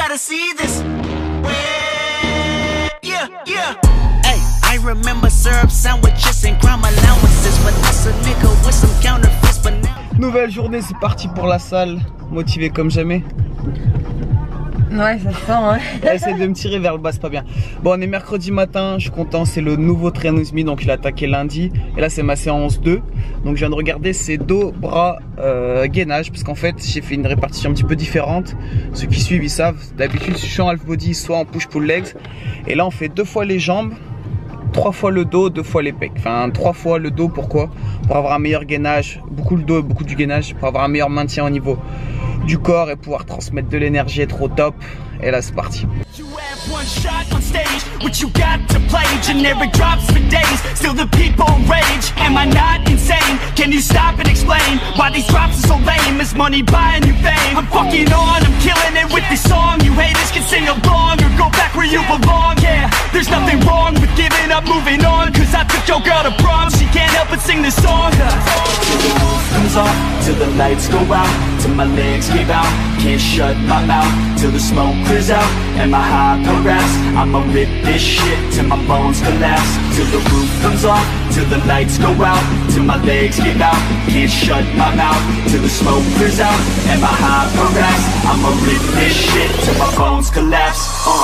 gotta see this. Yeah, yeah. Hey, I remember syrup sandwiches and crime allowances, but that's a nigga with some counterfeits, but now. Nouvelle journée, c'est parti pour la salle, motivé comme jamais. Ouais, ça se sent, ouais. Essaye de me tirer vers le bas, c'est pas bien. Bon, on est mercredi matin, je suis content, c'est le nouveau Trainers Me, donc il a attaqué lundi. Et là, c'est ma séance 2. Donc je viens de regarder, c'est dos, bras, gainage, parce qu'en fait, j'ai fait une répartition un petit peu différente. Ceux qui suivent, ils savent, d'habitude, je suis en half body, soit en push-pull legs. Et là, on fait 2 fois les jambes, 3 fois le dos, 2 fois les pecs. Enfin, 3 fois le dos, pourquoi? Pour avoir un meilleur gainage, beaucoup le dos, beaucoup du gainage, pour avoir un meilleur maintien au niveau du corps et pouvoir transmettre de l'énergie, être au top. Et là, c'est parti. One shot on stage, what you got to play? Generic drops for days, still the people rage. Am I not insane? Can you stop and explain why these drops are so lame? Is money buying you fame? I'm fucking on, I'm killing it with this song. You haters can sing along or go back where you belong. Yeah, there's nothing wrong with giving up, moving on. Cause I took your girl to prom, she can't help but sing this song. Till the roof comes off, till the lights go out, till my legs give out, can't shut my mouth, till the smoke clears out, and my high harass. I'ma rip this shit till my bones collapse, till the roof comes off, till the lights go out, till my legs give out, can't shut my mouth, till the smoke clears out, and my high harass. I'ma rip this shit till my bones collapse.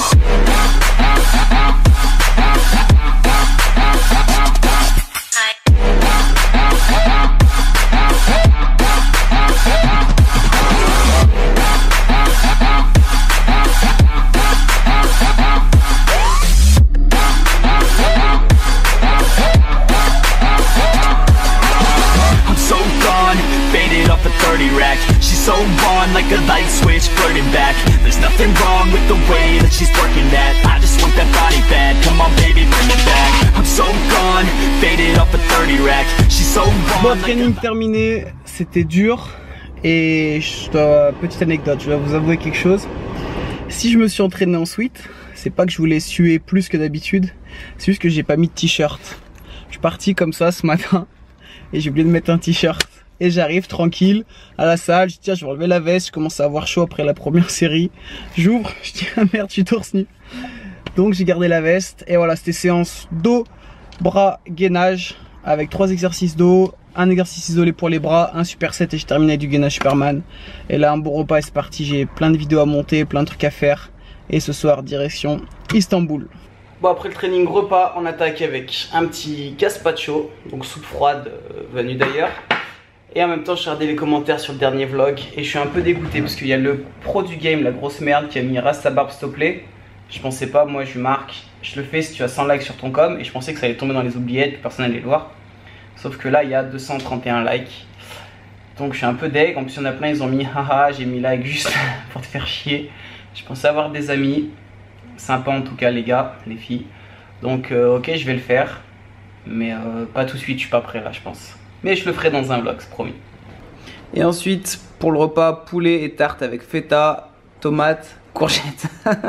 She's so on like a light switch flirting back. There's nothing wrong with the way that she's working that. I just want that body bad. Come on baby, bring it back. I'm so gone, faded off a 30 rack. She's so on. Bon, training terminé, c'était dur. Et petite anecdote, je vais vous avouer quelque chose. Si je me suis entraîné en suite, c'est pas que je voulais suer plus que d'habitude, c'est juste que j'ai pas mis de t-shirt. Je suis parti comme ça ce matin et j'ai oublié de mettre un t-shirt. Et j'arrive tranquille à la salle, je dis tiens je vais enlever la veste, je commence à avoir chaud après la première série. J'ouvre, je dis ah merde je suis torse nu. Donc j'ai gardé la veste et voilà, c'était séance dos, bras, gainage avec 3 exercices dos, un exercice isolé pour les bras, un superset et je termine avec du gainage Superman. Et là un bon repas et c'est parti, j'ai plein de vidéos à monter, plein de trucs à faire. Et ce soir direction Istanbul. Bon après le training repas, on attaque avec un petit gazpacho, donc soupe froide venue d'ailleurs. Et en même temps, je regardais les commentaires sur le dernier vlog et je suis un peu dégoûté parce qu'il y a le pro du game, la grosse merde, qui a mis rase sa barbe s'il te plaît. Je pensais pas, moi je lui marque, je le fais si tu as 100 likes sur ton com et je pensais que ça allait tomber dans les oubliettes, que personne n'allait le voir. Sauf que là, il y a 231 likes. Donc je suis un peu deg. En plus, il y en a plein, ils ont mis haha, j'ai mis like juste pour te faire chier. Je pensais avoir des amis, sympa en tout cas, les gars, les filles. Donc ok, je vais le faire, mais pas tout de suite, je suis pas prêt là, je pense. Mais je le ferai dans un vlog, c'est promis. Et ensuite, pour le repas, poulet et tarte avec feta, tomates, courgettes.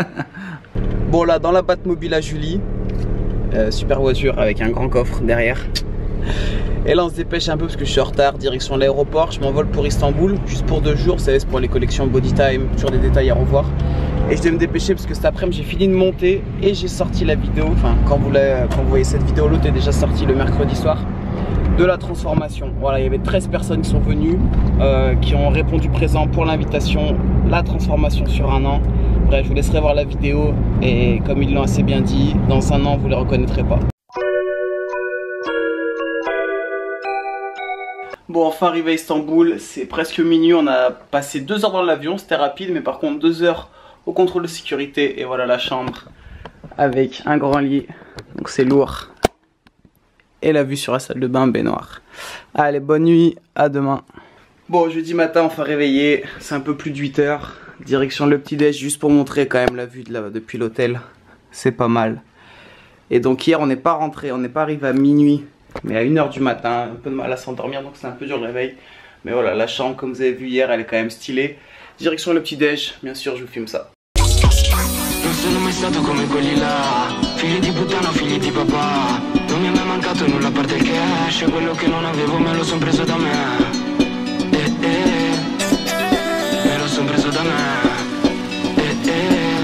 Bon là, dans la Batmobile à Julie, super voiture avec un grand coffre derrière. Et là, on se dépêche un peu parce que je suis en retard, direction l'aéroport. Je m'envole pour Istanbul, juste pour 2 jours, c'est pour les collections Body Time, toujours des détails à revoir. Et je dois me dépêcher parce que cet après-midi, j'ai fini de monter et j'ai sorti la vidéo. Enfin, quand vous voyez cette vidéo, l'autre est déjà sorti le mercredi soir. De la transformation. Voilà, il y avait 13 personnes qui sont venues, qui ont répondu présent pour l'invitation, la transformation sur 1 an. Bref, je vous laisserai voir la vidéo et comme ils l'ont assez bien dit, dans 1 an vous les reconnaîtrez pas. Bon, enfin arrivé à Istanbul, c'est presque minuit, on a passé 2 heures dans l'avion, c'était rapide, mais par contre 2 heures au contrôle de sécurité et voilà la chambre avec un grand lit, donc c'est lourd. Et la vue sur la salle de bain baignoire. Allez, bonne nuit, à demain. Bon, jeudi matin, enfin réveillé, c'est un peu plus de 8 h. Direction le petit déj, juste pour montrer quand même la vue de là, depuis l'hôtel. C'est pas mal. Et donc hier, on n'est pas rentré, on n'est pas arrivé à minuit, mais à 1 h du matin. Un peu de mal à s'endormir, donc c'est un peu dur le réveil. Mais voilà, la chambre, comme vous avez vu hier, elle est quand même stylée. Direction le petit déj, bien sûr, je vous filme ça. Figli di puttana, figli di papà. Non mi è mai mancato nulla a parte il cash. Quello che non avevo me lo son preso da me. Me lo son preso da me.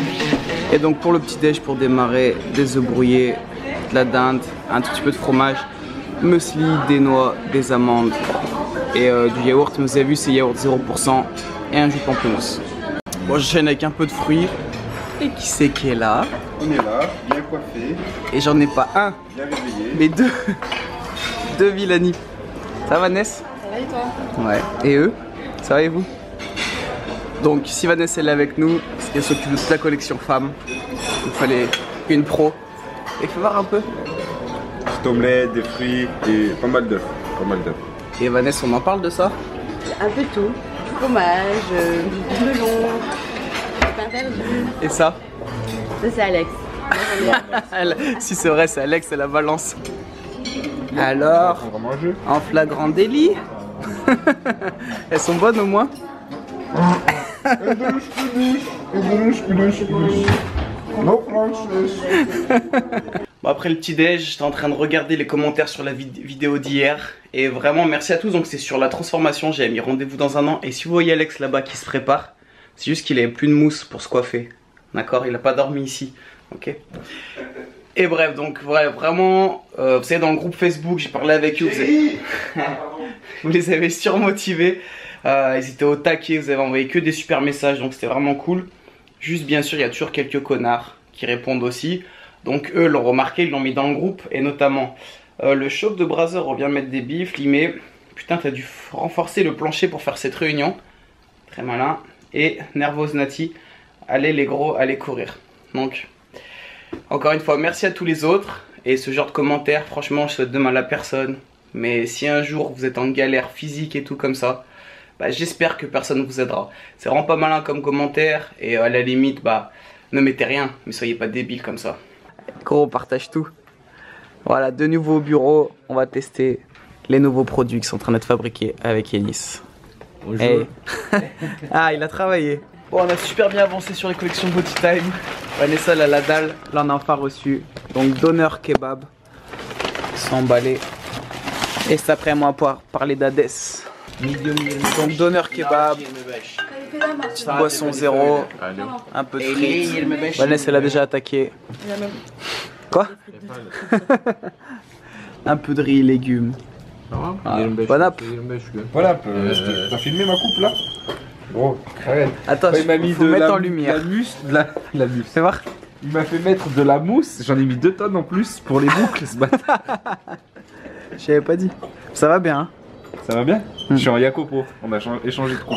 Et donc pour le petit déj, pour démarrer, des œufs brouillés, de la dinde, un tout petit peu de fromage, muesli, des noix, des amandes et du yaourt. Vous avez vu, c'est yaourt 0% et un jus de pamplemousse. Bon, j'enchaîne avec un peu de fruits. Et qui c'est qui est là? On est là, bien coiffé. Et j'en ai pas un, Bien réveillé. mais deux. Deux Villani. Ça va, Vanessa? Ça va et toi? Ouais. Et eux? Ça va et vous? Donc si Vanessa elle est avec nous, c'est qu'elle s'occupe de toute la collection femmes. Il fallait une pro. Et fais voir un peu. Petite omelette, des fruits et pas mal d'œufs. Pas mal d'œufs. Et Vanessa, on en parle de ça? Un peu tout. Du fromage, du melon, du pain perdu. Et ça? Ça c'est Alex. Si c'est vrai, c'est Alex, c'est la balance. Alors, On va manger. en flagrant délit. Elles sont bonnes au moins? No Francis. Bon, après le petit déj, j'étais en train de regarder les commentaires sur la vidéo d'hier. Et vraiment merci à tous, donc c'est sur la transformation, j'avais mis rendez-vous dans un an. Et si vous voyez Alex là-bas qui se prépare, c'est juste qu'il avait plus de mousse pour se coiffer. D'accord, il n'a pas dormi ici. Ok. Et bref, donc voilà, vraiment, vous savez, dans le groupe Facebook, j'ai parlé avec eux, vous les avez surmotivés. Ils étaient au taquet, vous avez envoyé que des super messages, donc c'était vraiment cool. Juste bien sûr, il y a toujours quelques connards qui répondent aussi. Donc eux l'ont remarqué, ils l'ont mis dans le groupe. Et notamment, le shop de Brother revient mettre des bifs, limé. Putain, t'as dû renforcer le plancher pour faire cette réunion. Très malin. Et Nervos Nati, allez les gros, allez courir. Donc, encore une fois, merci à tous les autres. Et ce genre de commentaires, franchement, je souhaite de mal à personne. Mais si un jour vous êtes en galère physique et tout comme ça, bah, j'espère que personne vous aidera. C'est vraiment pas malin comme commentaire. Et à la limite, bah, ne mettez rien, mais soyez pas débiles comme ça. Gros, on partage tout. Voilà, de nouveaux bureaux. On va tester les nouveaux produits qui sont en train d'être fabriqués avec Yanis. Bonjour. Hey. Ah, il a travaillé. Bon, on a super bien avancé sur les collections Body Time. Vanessa, elle a la dalle. Là, on a enfin reçu. Donc, Donneur Kebab. 100 balais. Et cet après-midi, on va pouvoir parler d'Hades. Donc, Donneur Kebab. Boisson zéro. Un peu de frites. Vanessa, elle a déjà attaqué. Quoi? Un peu de riz, légumes. Ah, bon app. Voilà, t'as filmé ma coupe là? Gros, arrête. Attends, Il m'a mis faut de mettre la en lumière. la mousse. Fais voir. Il m'a fait mettre de la mousse, j'en ai mis 2 tonnes en plus pour les boucles ce matin. Je t'avais pas dit. Ça va bien, hein? Ça va bien? Je suis en Yacopo, on a échangé de coupe.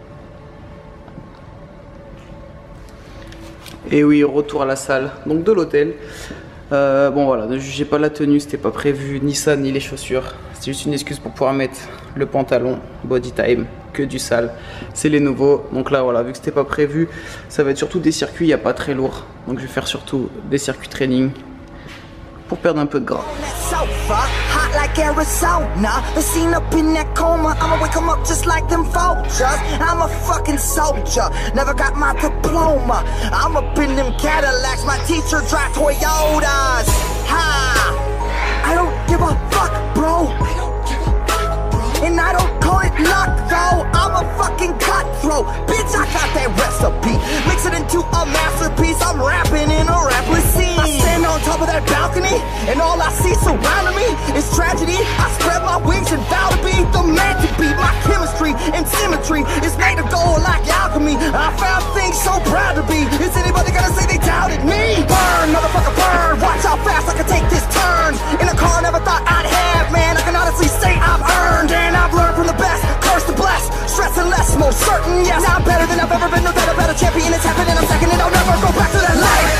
Et oui, retour à la salle, donc de l'hôtel. Bon voilà, ne jugez pas la tenue, c'était pas prévu, ni ça, ni les chaussures. C'est juste une excuse pour pouvoir mettre le pantalon Body Time, que du sale. C'est les nouveaux, donc là voilà, vu que c'était pas prévu, ça va être surtout des circuits, il n'y a pas très lourd. Donc je vais faire surtout des circuits training pour perdre un peu de gras. Hot like Arizona, the scene up in that coma. I'ma wake 'em up just like them vultures. I'm a fucking soldier, never got my diploma. I'm up in them Cadillacs, my teacher drive Toyotas. Ha! I don't give a fuck, bro. And I don't call it luck, though. I'm a fucking cutthroat. Bitch, I got that recipe. Mix it into a masterpiece. I'm rapping in a rapless scene. I stand on top of that balcony, and all I see surrounding me is tragedy. I spread my wings and vow to be the man to be. My chemistry and symmetry is made of gold like alchemy. I found things so proud to be. Is anybody gonna say they doubted me? Burn, motherfucker, burn. Watch how fast I can take this turn. In a car I never thought I'd have, man. I can honestly say I've earned. And I've learned from the best, curse the blessed, stressing less, most certain, yes. I'm better than I've ever been, no doubt about a champion. It's happening, I'm second, and I'll never go back to that life.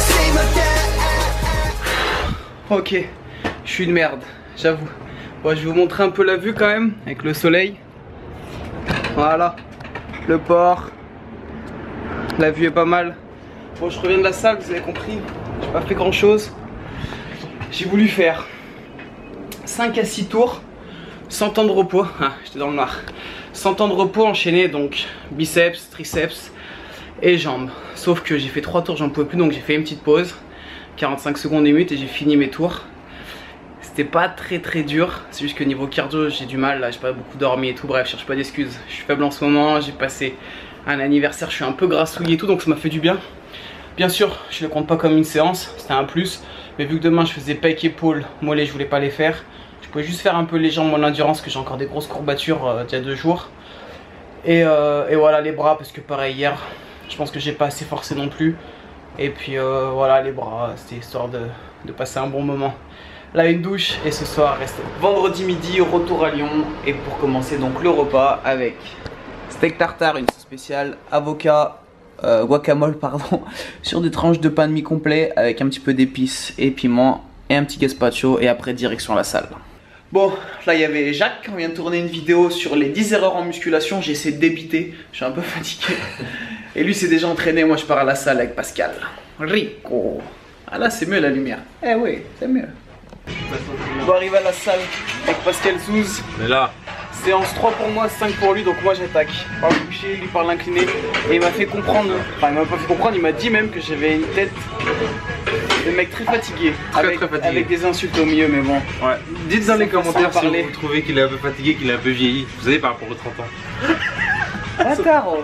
Ok, je suis une merde, j'avoue. Bon, je vais vous montrer un peu la vue quand même, avec le soleil. Voilà, le port. La vue est pas mal. Bon, je reviens de la salle, vous avez compris. J'ai pas fait grand chose. J'ai voulu faire 5 à 6 tours. 100 temps de repos, ah, j'étais dans le noir. 100 temps de repos enchaîné, donc biceps, triceps et jambes. Sauf que j'ai fait 3 tours, j'en pouvais plus, donc j'ai fait une petite pause, 45 secondes, 1 minute, et j'ai fini mes tours. C'était pas très dur, c'est juste que niveau cardio j'ai du mal, là j'ai pas beaucoup dormi et tout, bref, je cherche pas d'excuses. Je suis faible en ce moment, j'ai passé un anniversaire, je suis un peu grassouillé et tout, donc ça m'a fait du bien. Bien sûr, je le compte pas comme une séance, c'était un plus. Mais vu que demain je faisais pec, épaule, mollet, je voulais pas les faire. Je pouvais juste faire un peu les jambes, mon endurance, que j'ai encore des grosses courbatures d'il y a 2 jours. Et voilà les bras, parce que pareil hier, je pense que j'ai pas assez forcé non plus. Et puis voilà les bras, c'était histoire de passer un bon moment. Là une douche et ce soir resto. Vendredi midi, retour à Lyon. Et pour commencer donc le repas avec steak tartare, une sauce spéciale, avocat, guacamole pardon, sur des tranches de pain de mie complet avec un petit peu d'épices et piment et un petit gazpacho et après direction la salle. Bon, là il y avait Jacques, on vient de tourner une vidéo sur les 10 erreurs en musculation, j'ai essayé de débiter, je suis un peu fatigué. Et lui s'est déjà entraîné, moi je pars à la salle avec Pascal. Rico. Ah là c'est mieux la lumière, eh oui, c'est mieux. On va arriver à la salle avec Pascal Zouz. Mais là. Séance 3 pour moi, 5 pour lui, donc moi j'attaque. Par le coucher, lui par l'incliné. Et il m'a fait comprendre, enfin il m'a pas fait comprendre, il m'a dit même que j'avais une tête de mec très fatigué. Très fatigué. Avec des insultes au milieu, mais bon. Ouais. Dites dans les commentaires si vous trouvez qu'il est un peu fatigué, qu'il est un peu vieilli. Vous savez par rapport aux 30 ans. D'accord.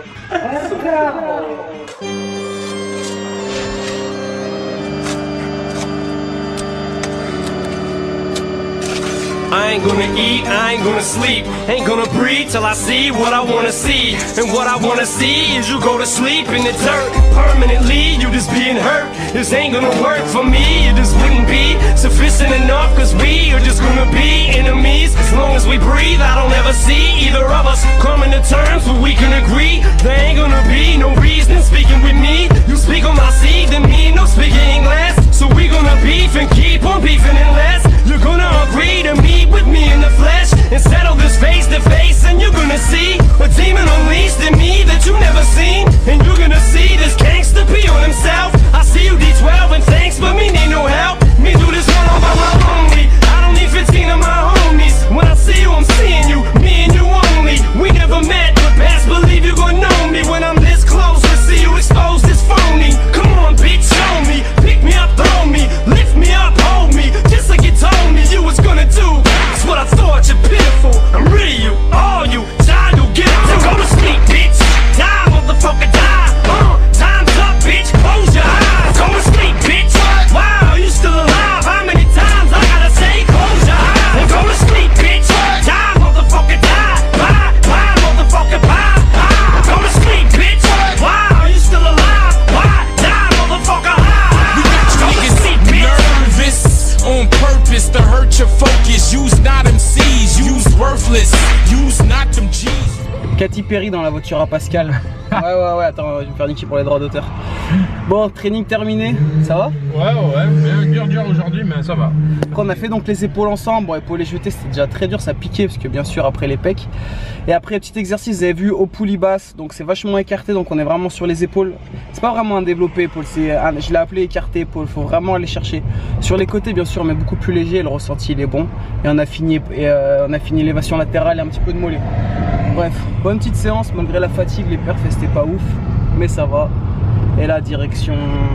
I ain't gonna eat, I ain't gonna sleep, ain't gonna breathe till I see what I wanna see. And what I wanna see is you go to sleep in the dirt permanently, you just being hurt. This ain't gonna work for me, it just wouldn't be sufficient enough, cause we are just gonna be enemies. As long as we breathe, I don't ever see either of us coming to terms where we can agree. There ain't gonna be no reason speaking with me. You speak on my seed, then me no speaking English. So we gonna beef and keep on beefing unless you're gonna agree to meet with me in the flesh and settle this face to face, and you're gonna see a demon unleashed in me that you never seen, and you're gonna see this gangster be on himself. I see you D12 and thanks, but me need no help. Me do this one on my only. I don't need 15 of my homies. When I see you, I'm seeing you, me and you only. We never met, but best believe you gon' know me when I'm this close to see you exposed this phony. Come on, bitch, show me, pick me up, throw me, lift me up, hold me, just like you told me you was gonna do. That's what I thought, you're pitiful. I'm rid of you, all you, child, you get it. Go to sleep, bitch. Die, motherfucker, die. Time's up, bitch. Close your eyes. Go to sleep, bitch. Wow, you still alive? How many times I gotta say close your eyes? And go to sleep, bitch. Die, motherfucker, die. Bye, bye, motherfucker, bye. Go to sleep, bitch. Wow, you still alive? Why? Die, motherfucker, high. Go to sleep, bitch. Nervous on purpose to hurt your focus. Use not MCs, use worthless. Use not them G's. Katy Perry dans la voiture à Pascal. Ouais, attends, je vais me faire niquer pour les droits d'auteur. Bon, training terminé, ça va? Ouais, dur aujourd'hui, mais ça va. Après, on a fait donc les épaules ensemble. Bon, épaules et jetés, c'était déjà très dur, ça piquait parce que bien sûr après les pecs. Et après, petit exercice, vous avez vu au poulie basse, donc c'est vachement écarté, donc on est vraiment sur les épaules. C'est pas vraiment un développé épaule, je l'ai appelé écarté épaule, faut vraiment aller chercher. Sur les côtés, bien sûr, mais beaucoup plus léger, le ressenti il est bon. Et on a fini l'élévation latérale et un petit peu de mollet. Bref, bonne petite séance, malgré la fatigue, les perfs c'était pas ouf, mais ça va. Et là, direction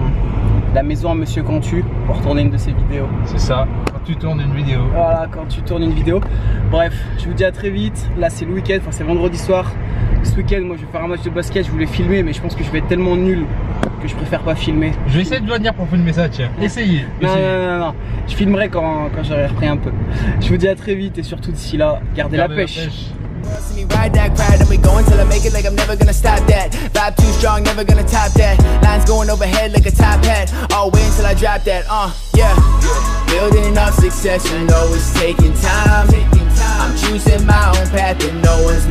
la maison à Monsieur Cantu pour tourner une de ses vidéos. C'est ça, quand tu tournes une vidéo. Voilà, quand tu tournes une vidéo. Bref, je vous dis à très vite. Là, c'est le week-end, enfin c'est vendredi soir. Ce week-end, moi je vais faire un match de basket, je voulais filmer, mais je pense que je vais être tellement nul que je préfère pas filmer. Je vais essayer de venir pour filmer ça, tiens. Essayez. Non. Je filmerai quand j'aurai repris un peu. Je vous dis à très vite et surtout d'ici là, gardez la pêche. See me ride that crowd and we going till I make it like I'm never gonna stop that. Vibe too strong, never gonna top that. Lines going overhead like a top hat. I'll wait until I drop that, yeah. Building up success, you know it's taking time. I'm choosing my own path and no one's